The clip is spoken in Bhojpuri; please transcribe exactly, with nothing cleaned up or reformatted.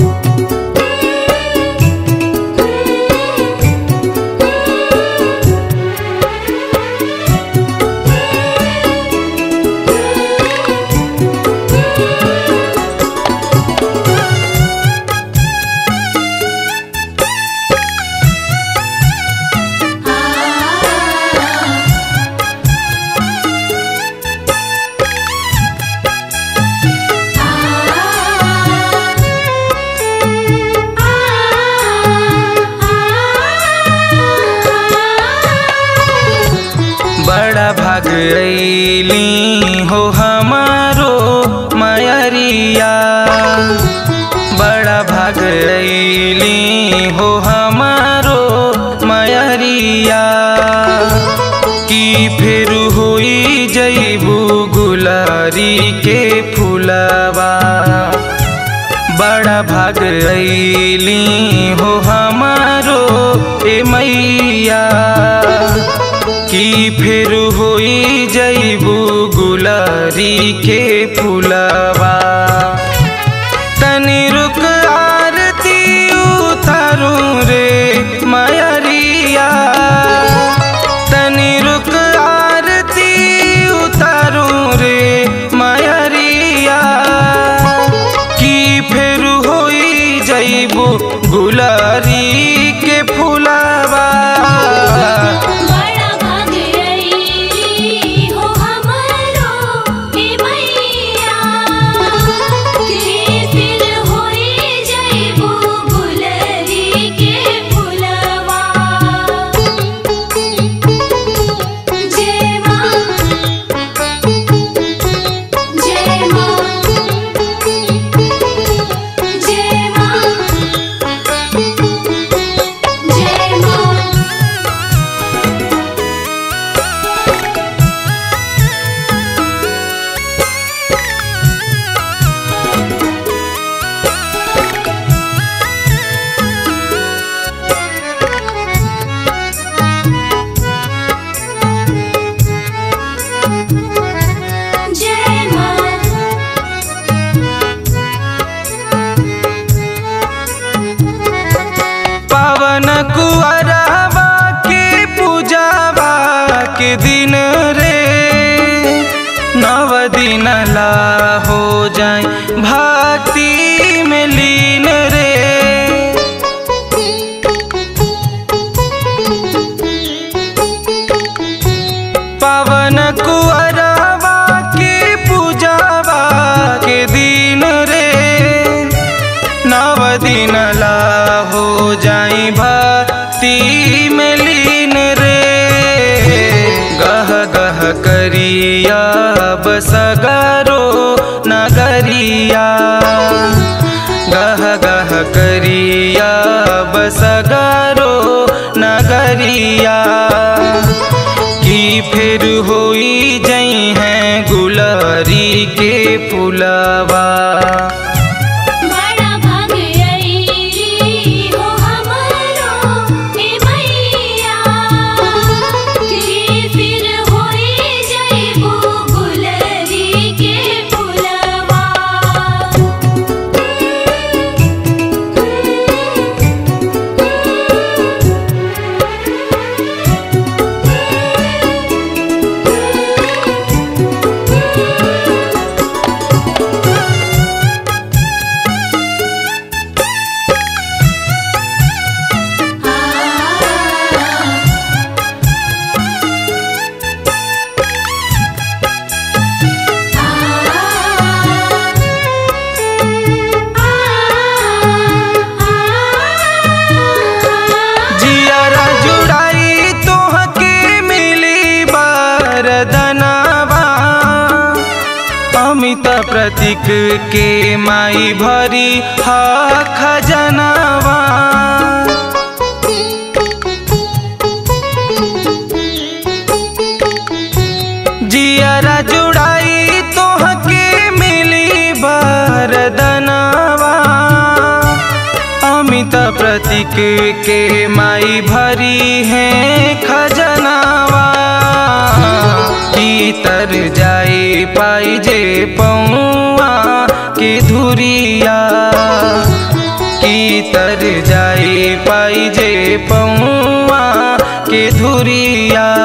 भाग अइली हो हमारो मयरिया, बड़ा भाग अइली हो हमारो मयरिया। कि फिर होई जइबू गुलारी के फुलवा, बड़ा भाग अइली हो हमारो ए मैया। कि फिर होई जइबू गुलारी के फुलवा। तनी रुक आरती उतारू रे मयरिया, तनी रुक आरती उतारू रे मयरिया। कि फिर होई जइबू गुलारी के फुलवा। कुअरवा के पूजावा के दिन रे, नव दिन ला हो जाए भक्ति में लीन रे। पावन कुअरवा के पूजावा के दिन रे, नव दिन ला हो जाए भक्ति में लीन रे। गह गह करिया बसगारो नगरिया, गह गह करिया बसगारो नगरिया। कि फिर होई जई हैं गुलारी के फुलवा। अमित प्रतीक के माई भरी हा खजनवा। जियरा जुड़ाई तोह के मिली बरदनवा। अमित प्रतीक के माई भरी है खजनवा। तर जाए पाई जे पौआ के धुरिया, धुरिया